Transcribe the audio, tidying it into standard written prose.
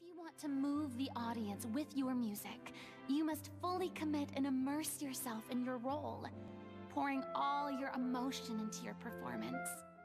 you want to move the audience with your music, you must fully commit and immerse yourself in your role, pouring all your emotion into your performance.